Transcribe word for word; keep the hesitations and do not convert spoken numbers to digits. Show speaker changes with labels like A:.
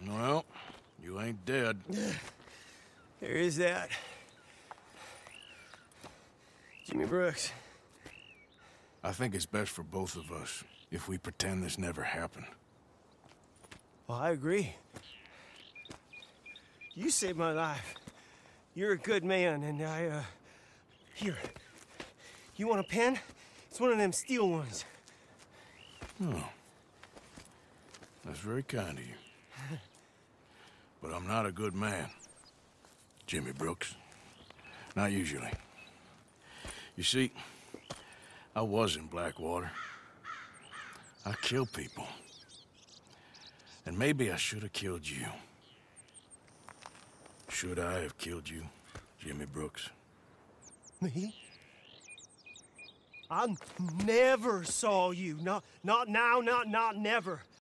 A: Well, you ain't dead.
B: There is that. Jimmy Brooks.
A: I think it's best for both of us if we pretend this never happened.
B: Well, I agree. You saved my life. You're a good man, and I, uh... Here. You want a pen? It's one of them steel ones.
A: Oh. That's very kind of you. But I'm not a good man, Jimmy Brooks. Not usually. You see, I was in Blackwater. I killed people. And maybe I should have killed you. Should I have killed you, Jimmy Brooks?
B: Me? I never saw you. Not, not now, not, not never.